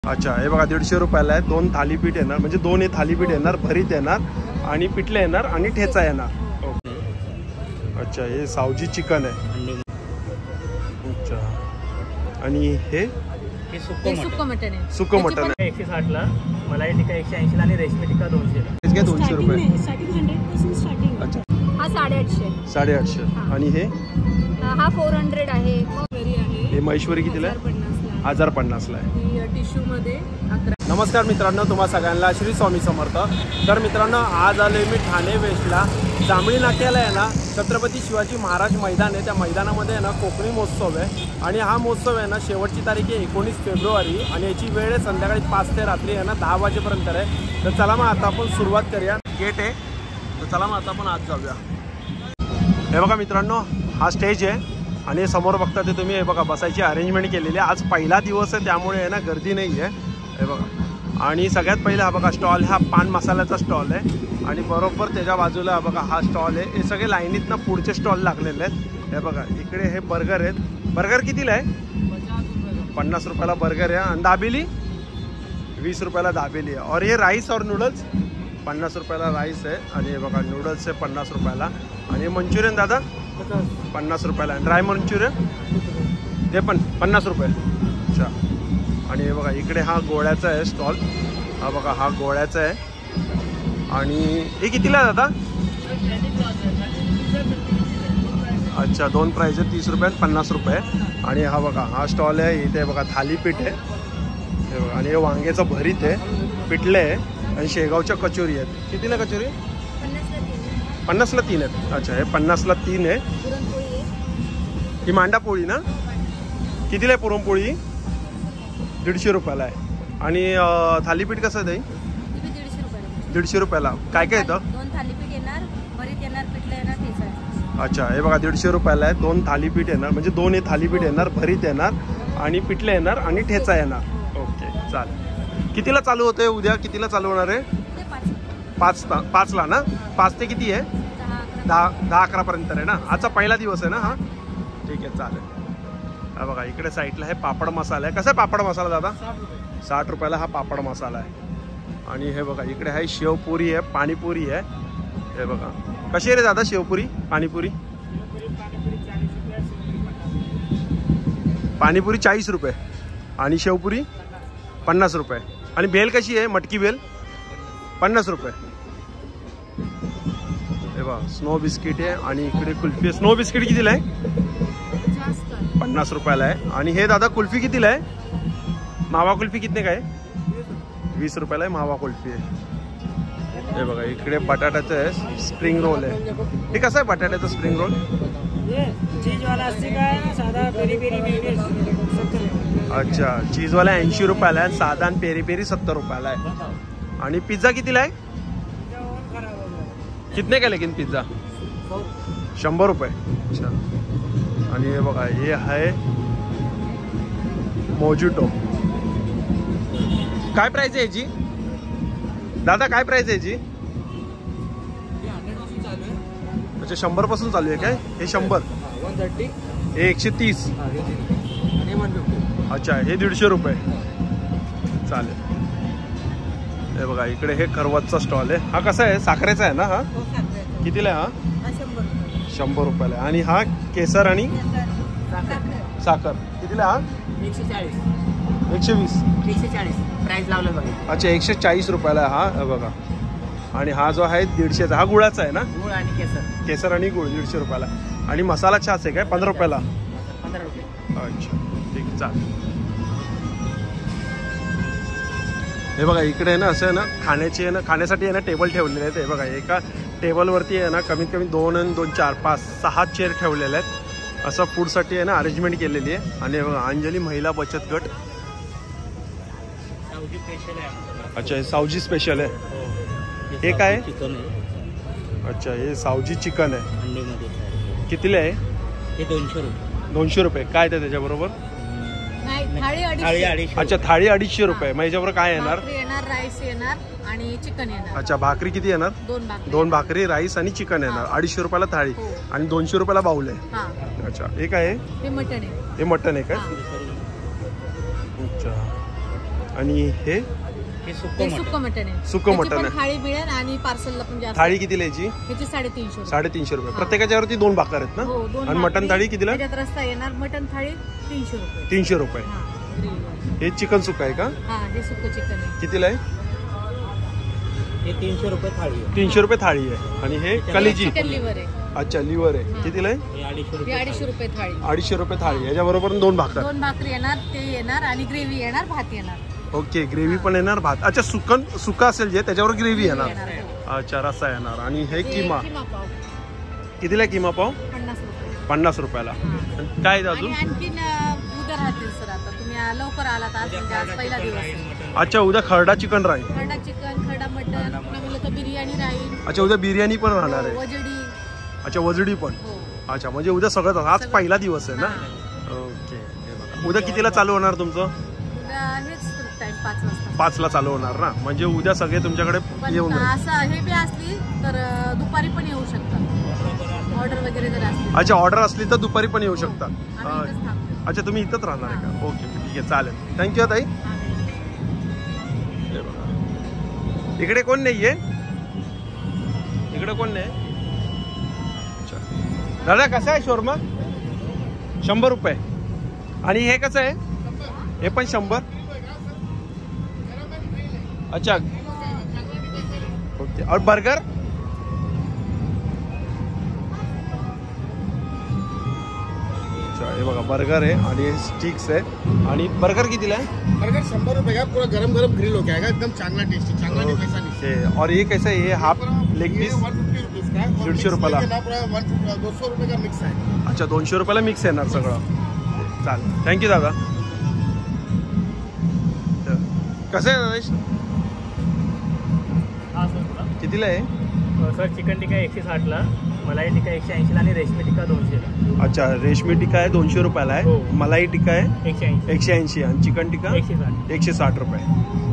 अच्छा, हे बघा 150 रुपयाला आहे. 2 थालीपीठ येणार, म्हणजे 2 हे थालीपीठ येणार, भरीत येणार आणि पिठले येणार आणि ठेचा येणार. ओके. अच्छा, हे सावजी चिकन आहे. अच्छा, आणि हे सुक्क मटन आहे. सुक्क मटन आहे. 160 ला, मलाई टिक्का 180 ला आणि रेशमी टिक्का 200 ला. हे 200 रुपये. अच्छा, हा 850. 850. आणि हे हा 400 आहे. हे महेश्वरी कितीला आहे? 1050 ला आहे. टिश्यू मध्ये 11. नमस्कार मित्रांनो, तुम्हा सगळ्यांना श्री स्वामी समर्थ. तर मित्रांनो, आज आलोय मी ठाणे वेस्टला. जांभळी नाक्याला आहे ना छत्रपती शिवाजी महाराज मैदान आहे. त्या मैदानामध्ये आहे ना कोकणी महोत्सव आहे. आणि हा महोत्सव आहे ना शेवटची तारीख आहे 19 फेब्रुवारी आणि याची वेळ आहे संध्याकाळी 5 ते रात्री आहे ना 10 वाजेपर्यंत आहे. तर चला मग आता आपण सुरुवात करूया. गेट आहे, तर चला मग आता आपण आत जाऊया. हे बघा मित्रांनो, हा स्टेज आहे आणि समोर बघता ते तुम्ही. हे बघा बसायची अरेंजमेंट केलेली आहे. आज पहिला दिवस आहे त्यामुळे आहे ना गर्दी नाही आहे. हे बघा, आणि सगळ्यात पहिला हा बघा स्टॉल, हा पान मसाल्याचा स्टॉल आहे. आणि बरोबर त्याच्या बाजूला बघा हा स्टॉल आहे. हे सगळे लाईनीतनं पुढचे स्टॉल लागलेले आहेत. हे बघा इकडे हे बर्गर आहेत. बर्गर कितीला आहे? 50 रुपयाला बर्गर आहे. आणि दाबेली 20 रुपयाला दाबेली आहे. और हे राईस और नूडल्स 50 रुपयाला राईस आहे. आणि हे बघा नूडल्स आहे 50 रुपयाला. आणि मंचुरियन दादा 50 रुपयाला. ड्राय मंचुरियन ते पण 50 रुपये. अच्छा, आणि हे बघा इकडे हा गोळ्याचा आहे स्टॉल. हा बघा हा गोळ्याचा आहे. आणि हे कितीला आहे दादा? अच्छा, 2 प्राईज आहे, 30 रुपये आणि 50 रुपये. आणि हा बघा हा स्टॉल आहे. इथे बघा थालीपीठ आहे. हे बघा, आणि हे वांग्याचं भरीत आहे, पिठले आहे आणि शेगावच्या कचोरी आहेत. कितीला कचोरी? 50ला 3 आहेत. अच्छा, हे 50ला 3 आहे. ही मांडा पोळी ना? कितीला आहे पुरणपोळी? 150 रुपयाला आहे. आणि थालीपीठ कसं आहे ताई? 150 रुपयाला. काय काय येतं? 2 थालीपीठ येणार, भरीत येणार, पिठलं येणार, ठेचा. अच्छा, हे बघा 150 रुपयाला आहे. 2 थालीपीठ येणार, म्हणजे 2 हे थालीपीठ येणार, भरीत येणार आणि पिठले येणार आणि ठेचा येणार. ओके, चालेल. कितीला चालू होते? उद्या कितीला चालू होणार आहे? 5ला ना? 5 ते किती आहे? 10-11 पर्यंत आहे ना? आजचा पहिला दिवस आहे ना हा? ठीक आहे, चालेल. हा बघा इकडे साईडला आहे पापड मसाला आहे. कसा आहे पापड मसाला दादा? 60 रुपयाला हा पापड मसाला आहे. आणि हे बघा इकडे आहे शेवपुरी आहे, पाणीपुरी आहे. हे बघा कशी आहे रे दादा शेवपुरी पाणीपुरी? पाणीपुरी 40 रुपये आणि शेवपुरी 50 रुपये. आणि बेल कशी आहे? मटकी बेल 50 रुपये. हे बघा स्नो बिस्किट आहे. आणि इकडे कुल्फी आहे. स्नो बिस्किट कितीला आहे? 50 रुपयाला आहे. आणि हे दादा कुल्फी कितीला आहे? मावा कुल्फी कितने काय? 20 रुपयाला आहे मावा कुल्फी आहे. हे बघा इकडे बटाट्याचं आहे, स्प्रिंग रोल आहे. हे कसं आहे बटाट्याचं स्प्रिंग रोल? अच्छा, चीजवाला 80 रुपयाला आहे. साधा आणि पेरी पेरी 70 रुपयाला आहे. आणि पिझ्झा कितीला आहे? कितने का लेकिन पिझ्झा? 100 रुपये. अच्छा, आणि हे बघा हे आहे मोजिटो. काय प्राइस आहे याची दादा? काय प्राइस आहे याची? अच्छा, 100 पासून चालू आहे काय? हे 100, हे 130. अच्छा, हे 150 रुपये. चालेल. हे बघा इकडे हे खरवतचा स्टॉल आहे. हा कसा आहे? साखरेचा आहे ना हा? कितीला आहे हा? 100 रुपयाला आहे. आणि हा केसर आणि साखर कितीला? हा 120. 140 प्राइस लावलं बघा. अच्छा, 140 रुपयाला हा. बघा, आणि हा जो आहे 150चा, हा गुळाचा आहे ना? गुळ आणि केसर. केसर आणि गुळ 150 रुपयाला. आणि मसाला छास आहे काय? 15 रुपयाला. 15 रुपये. अच्छा, ठीक आहे, चालेल. हे बघा इकडे आहे ना असं आहे ना खाण्याची आहे ना, खाण्यासाठी आहे ना टेबल ठेवलेले आहेत. हे बघा एका टेबलवरती आहे ना कमीत कमी 2 आणि 2 4 5 6 चेअर ठेवलेले आहेत. असं फूडसाठी आहे ना अरेंजमेंट केलेली आहे. आणि हे बघा अंजली महिला बचत गट. अच्छा, हे सावजी स्पेशल आहे. हे काय आहे? चिकन आहे. अच्छा, हे सावजी चिकन आहे. अंडीमध्ये कितीला आहे? हे 200 रुपये. 200 रुपये. काय ते त्याच्याबरोबर? थाळी 250. अच्छा, थाळी 250 रुपये. मग याच्याबरोबर काय येणार? राईस येणार आणि चिकन येणार. अच्छा, भाकरी किती येणार? 2 भाकरी, राईस आणि चिकन येणार. 250 रुपयाला थाळी. आणि 200 रुपयाला बाउल आहे. अच्छा, हे काय आहे? हे मटन आहे. हे मटन आहे काय? अच्छा, आणि हे हे सुक्क मटण आहे. सुक्कं त्याची मटण पण आहे. थाळी मिळेल आणि पार्सलला पण जास्त. थाळी कितीला याची? ह्याची 350. 350 रुपये. प्रत्येकाच्यावरती 2 भाकर आहेत हो, ना? 2 आणि मटण थाळी कितीला? त्याच्यात रस्ता येणार. मटण थाळी 300 रुपये. 300 रुपये. हा, ग्रेव्हीवाली. हे चिकन सुक्का आहे का? हा, हे सुक्क चिकन आहे. कितीला आहे? हे 300 रुपये थाळी आहे. 300 रुपये थाळी आहे. आणि हे कलेजी. चिकन लिव्हर आहे. अच्छा, लिव्हर आहे. कितीला आहे? हे 250 हे रुपये 250 रुपये थाळी. 250 रुपये थाळी. याच्याबरोबर 2 भाकर. 2 भाकरी येणार, ते येणार आणि ग्रेव्ही येणार, भात येणार. ओके, ग्रेव्ही पण येणार, भात. अच्छा, सुक्का असेल जे त्याच्यावर ग्रेव्ही येणार. हो. अच्छा, रस्सा येणार. आणि हे हे किमा. किमा पाव कितीला आहे किमा पाव? 50 रुपये. 50 रुपयाला. आणि काय आहे अजून? आणि आणखीन उद्या राहतील सर. आता तुम्ही लवकर आलात आज, म्हणजे आज पहिला दिवस आहे. अच्छा, उद्या खरडा चिकन राहील. खरडा चिकन, खरडा मटन, पुन्हा म्हणलं तर बिर्याणी राहील. अच्छा, उद्या बिर्याणी पण राहणार आहे. वजडी. अच्छा, वजडी पण. हो. अच्छा, म्हणजे उद्या सगळं. आज पहिला दिवस आहे ना? हा. ओके, हे बघा. उद्या कितीला चालू होणार तुमचं? उद्या हेच टाइम 5 वाजता. 5ला चालू होणार ना? म्हणजे उद्या सगळे तुमच्याकडे पण येऊन जाईल. असं हे बी असली तर दुपारी पण येऊ शकतात. ऑर्डर वगैरे जर असली. अच्छा, ऑर्डर असली तर दुपारी पण येऊ शकता. आम्ही इथंच थांबतो. अच्छा, तुम्ही इथंच राहणार आहे का? ओके, ठीक आहे, चालेल. थँक्यू ताई. हे बघा. इकडे कोण नाहीये? इकडे कोण नाही? अच्छा, दादा कसं आहे शोरमा? 100 रुपये. आणि हे कसं आहे? हे पण 100. अच्छा, ओके. और बर्गर? हे बघा, बर्गर आहे आणि स्टिक्स आहे. आणि बर्गर कितीला आहे? बर्गर 100 रुपए का, पूरा गरम गरम ग्रिल हो जाएगा, एकदम चांगला टेस्टी, चांगला नहीं पैसा नहीं। ओके. और ये कैसा है? ये हाफ लेग पीस 150 रुपीस का है, 150 रुपयाला. 200 रुपये का मिक्स है। अच्छा, 200 रुपयाला मिक्स येणार सगळं. चालेल, थँक्यू दादा. कसं आहे नरेश? हा सर बोला. कितीला आहे? सर चिकन टिक्का 160ला, मलाई टिक्का 180ला आणि रेशमी टिक्का 200ला. अच्छा, रेशमी टिक्का आहे 200 रुपयाला आहे. हो. मलाई टिक्का आहे 180. 180 आणि चिकन टिक्का 160. 160 रुपये.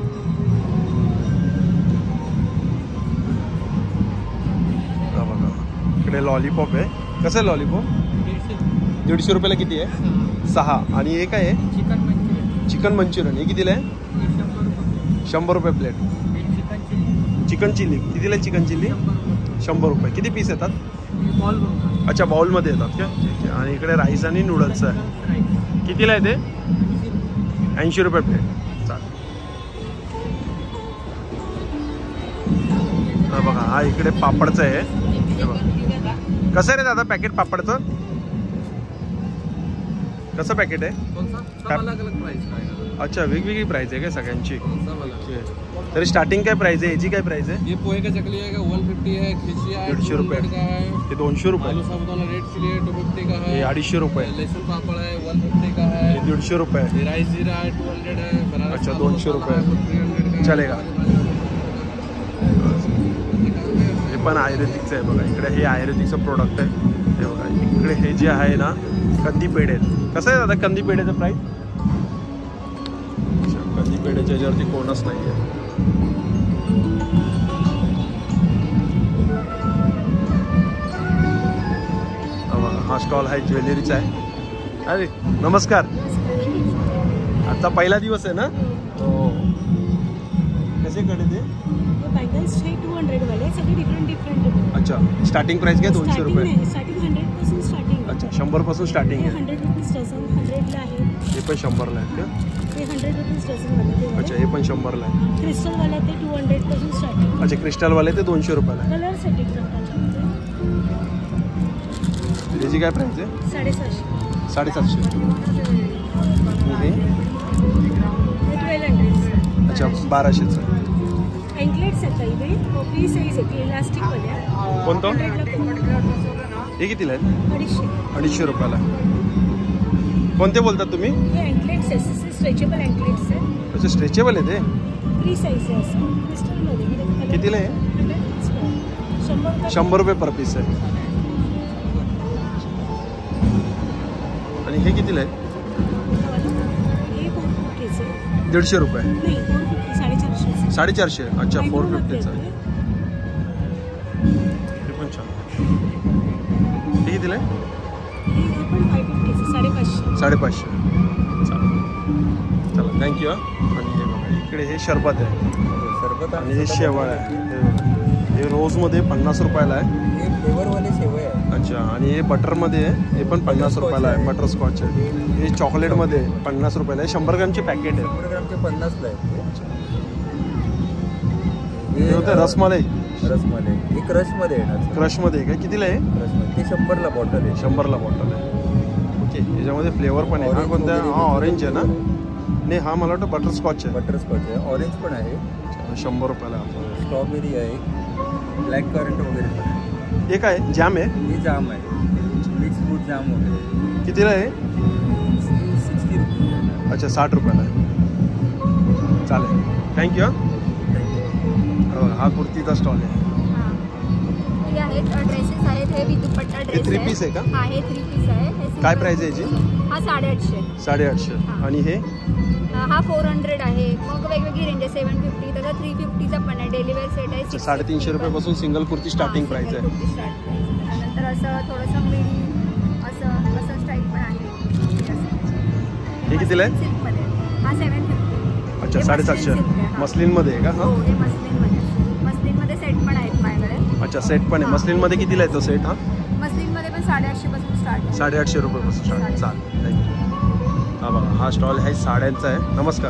हा बघा, इकडे लॉलीपॉप आहे. कसं आहे लॉलीपॉप? 150 रुपयाला. किती आहे? 6. आणि हे काय आहे? Chicken Manchurian chicken Manchurian. हे कितीला आहे? 100 रुपये plate. Chicken chilli chicken chilli कितीला आहे? चिकन चिली 100 रुपये. किती पीस येतात? बॉल अच्छा, बाउलमध्ये येतात का? ठीक आहे. आणि इकडे राईस आणि नूडल्स आहे. कितीला आहे ते? 80 रुपये प्लेट. चालेल. हा बघा, हा इकडे पापडचं आहे. हे बघा. कसं आहे रे दादा पॅकेट पापडचं? कसं पॅकेट आहे? अलग अलग प्राइस का है। अच्छा, वेगवेगळी प्राइस आहे का सगळ्यांची? कौन सा वाला? तरी स्टार्टिंग काय प्राइस आहे? याची काय प्राइस आहे? ये पोहे का चकली है 150 है, खिचिया है 150 रुपये. 200 का है, हे 200 रुपये. आलू साबुदाना रेड चिली है 250 का हे है, 250 रुपये. लहसुन पापड़ है 150 का है, हे 150 रुपये. ये राइस जीरा है 200 है, बनारस अच्छा, का 200 मसाला है, रुपये. 300 का है। चलेगा. हे पण आयुर्वेदिकचं आहे बघा. इकडे हे आयुर्वेदिकचं प्रोडक्ट आहे. हे बघा, इकडे हे जे आहे ना कंदी पेढे आहेत. कसं आहे दादा कंदी पेढ्याचं प्राईस? कंदी पेढ्याच्या याच्यावरती कोणच नाही आहे. हा स्टॉल आहे ज्वेलरीचा आहे. अरे नमस्कार. आता पहिला दिवस आहे ना? हो. कसे कडे ते? बँगल्स हे 200 वाले सगळे डिफरंट. अच्छा, स्टार्टिंग प्राइस काय? 200 रुपये. स्टार्टिंग 100 पासून स्टार्टिंग. अच्छा, 100 पासून स्टार्टिंग आहे. 100 रुपीज डझन 100ला आहे. हे पण 100ला आहेत का? ते 100 रुपीज डझन वाले. अच्छा, हे पण 100ला आहे. क्रिस्टल वाले ते 200 पासून स्टार्टिंग. अच्छा, क्रिस्टलवाले ते 200 रुपयाला आहे. कलर साठी प्रकारचे याची काय प्राइस आहे? 750. 750. हे 1200. अच्छा, 1200चं. अँकलेट्स आहेत काही फ्री साईज आहे इलास्टिक वाल्या. कोणतं? 100ला हे कितीला आहे? 250. 250 रुपयाला. कोणते बोलतात तुम्ही? हे अँकलेट्स आहे, स्ट्रेचेबल अँकलेट्स आहे. अच्छा, स्ट्रेचेबल आहे ते? फ्री साईज आहे असं क्रिस्टलमध्ये. कितीला आहे? 100 रुपये पर पीस आहे. आणि हे कितीला आहे? हे 450 आहे. 150 रुपये. नाही 450 450. 450. अच्छा, 450चं आहे. हे पण छान. हे कितीला आहे? हे आपण 550 550. 550. चालेल. चला, थँक्यू. आणि हे बघा, इकडे हे शरबत आहे सरबत आणि हे शेवाळ आहे. हे बघा. हे रोजमध्ये 50 रुपयाला आहे. हे फ्लेवरवाले शेवय आहे. अच्छा. आणि हे बटरमध्ये आहे, हे पण 50 रुपयाला आहे. बटरस्कॉच आहे. हे चॉकलेटमध्ये 50 रुपयाला आहे. 100 ग्रॅमचे पॅकेट आहे. 100 ग्रामचे 50ला आहे. हे होतं रसमलाई. रसमध्ये हे क्रशमध्ये येणार. क्रशमध्ये आहे का? कितीला आहे? क्रशमध्ये ते 100ला बॉटल आहे. 100ला बॉटल आहे. ओके. याच्यामध्ये फ्लेवर पण आहे. हा कोणता? हा ऑरेंज आहे ना? नाही, हा मला वाटतं बटरस्कॉच आहे. बटरस्कॉच आहे. ऑरेंज पण आहे. 100 रुपयाला आहे. स्ट्रॉबेरी आहे. ब्लॅक करंट वगैरे पण आहे. हे काय जॅम आहे? हे जाम आहे. मिक्स फ्रूट जाम वगैरे. कितीला आहे? 60 रुपये. अच्छा, 60 रुपयाला आहे. चालेल, थँक्यू. हा कुर्तीचा स्टॉल आहे. हे आहेत ड्रेसेस आहेत. हे विदुपट्टा हे ड्रेस 3 पीस आहे का? हा, हे 3 पीस आहे. हे काय प्राइस आहे याची? हा 850. 850. आणि हे हा 400 आहे. मग वेगवेगळी रेंज आहे. 750, त्याचा 350चा पण आहे. डेली वेअर सेट आहे. 350 रुपयापासून सिंगल कुर्ती स्टार्टिंग प्राइस आहे. त्यानंतर असं थोडंसं मिडी असं स्टाईल पण आहे. हे कितीला आहे? सिल्कमध्ये हा 750. अच्छा, 750. मस्लिनमध्ये आहे का? हो, हा. हे मस्लिनमध्ये सेट पण आहेत माझ्याकडे. अच्छा, सेट पण आहे. मस्लिनमध्ये कितीला आहे तो सेट? हा, मस्लिनमध्ये पण 850 पासून स्टार्ट आहे. 850 रुपयापासून स्टार्ट. चालेल, थँक्यू. हा बघा, हा स्टॉल आहे साड्यांचा आहे. नमस्कार.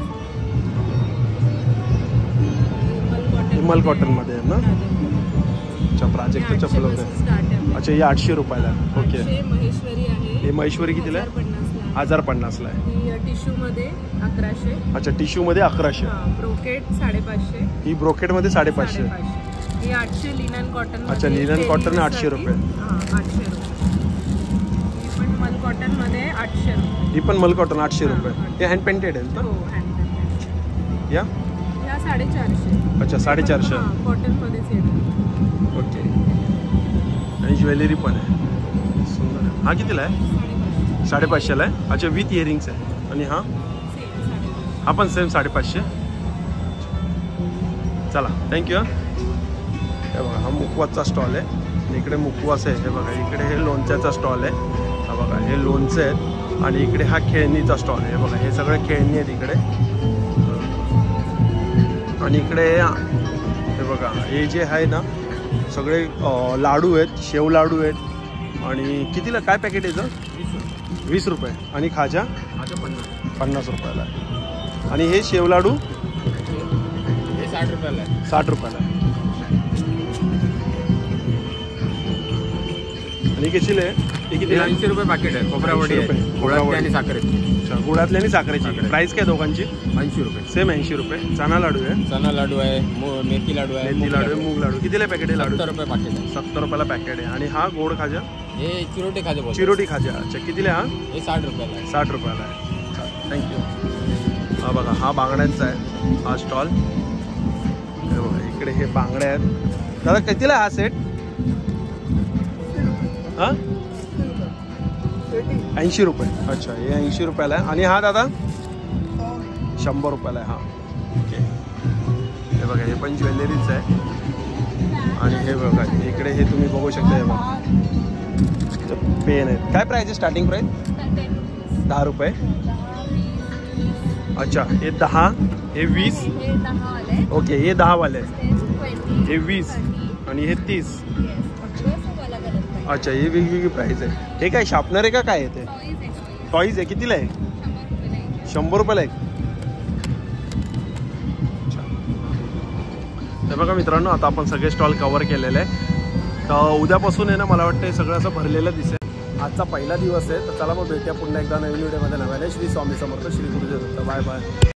विमल कॉटनमध्ये आहे ना? अच्छा, प्राजक्ताच्या फुलं आहे. अच्छा, हे 800 रुपयाला आहे. ओके. महेश्वरी आहे. हे महेश्वरी कितीला आहे? 1050ला आहे. टिश्यू मध्ये 1100. अच्छा, टिश्यूमध्ये 1100. ब्रोकेट 550. ही ब्रोकेटमध्ये 550. हे 800 लिनन कॉटन. अच्छा, लिनन कॉटन 800 रुपये. 800 रुपये. ही पण मल कॉटन मध्ये 800 रुपये. ही पण मल कॉटन 800 रुपये. हे हँड पेंटेड आहे ना? हो, हँड. या 450. अच्छा, 450. कॉटन मध्येच येतं. ओके. आणि ज्वेलरी पण आहे. सुंदर आहे. हा कितीला आहे? 550ला आहे. अच्छा, विथ इयरिंग्स आहे. आणि हा हा पण सेम 550. चला, थँक्यू. हे बघा, हा मुकवासचा स्टॉल आहे. आणि इकडे मुकवास आहे. हे बघा, इकडे हे लोणच्याचा स्टॉल आहे. हा बघा, हे लोणचं आहेत. आणि इकडे हा खेळणीचा स्टॉल आहे. हे बघा, हे सगळे खेळणी आहेत इकडे. आणि इकडे हे बघा, हे जे आहे ना सगळे लाडू आहेत. शेव लाडू आहेत. आणि कितीला काय पॅकेट आहे? 20 रुपये. आणि खाजा 50 रुपयाला आहे. आणि हे शेव लाडू हे 60 रुपयाला आहे. 60 रुपयाला आहे. आणि कितीला आहे? हे किती? 80 रुपये पॅकेट आहे. खोबरावडी आहे. गुळातली आणि साखरेची. अच्छा, गुळातली आणि साखरेची. प्राइस काय दोघांची? 80 रुपये. सेम 80 रुपये. चना लाडू आहे. चना लाडू आहे. मेथी लाडू आहे. मेथी लाडू आहे. मूग लाडू. कितीला पॅकेट आहे लाडू? 70 रुपये पॅकेट आहे. 70 रुपयाला पॅकेट आहे. आणि हा गोड खाजा? हे चिरोटी खाजे बोलतो. चिरोटी खाजा. अच्छा, कितीला? हा हे 60 रुपयाला आहे. 60 रुपयाला आहे. थँक्यू. हा बघा, हा बांगड्यांचा आहे हा स्टॉल. हे बघा, इकडे हे बांगड्या आहेत. दादा कितीला हा सेट? हा 80 रुपये. अच्छा, हे 80 रुपयाला आहे. आणि हा दादा 100 रुपयाला आहे. हा ओके. हे बघा, हे पण ज्वेलरीच आहे. आणि हे बघा, इकडे हे तुम्ही बघू शकता. हे बघा, पेन आहेत. काय प्राइस आहे? स्टार्टिंग प्राइस 10 रुपये. अच्छा, हे 10, हे 20. ओके, हे 10 वाले आहे. हे 20 आणि हे 30. अच्छा, हे वेगवेगळी प्राइस आहे. हे काय शार्पनर आहे का काय आहे? ते टॉईज आहे. कितीला आहे? 100 रुपयाला आहे. अच्छा, हे बघा मित्रांनो, आता आपण सगळे स्टॉल कव्हर केलेले आहे. तर उद्यापासून आहे ना, मला वाटतं हे सगळं असं भरलेलं दिसेल. आजचा पहिला दिवस आहे. तर चला मग भेटूया पुन्हा एकदा नवीन व्हिडिओमध्ये. नव्याने श्री स्वामी समर्थ, श्री गुरुदेव दत्त. Bye bye.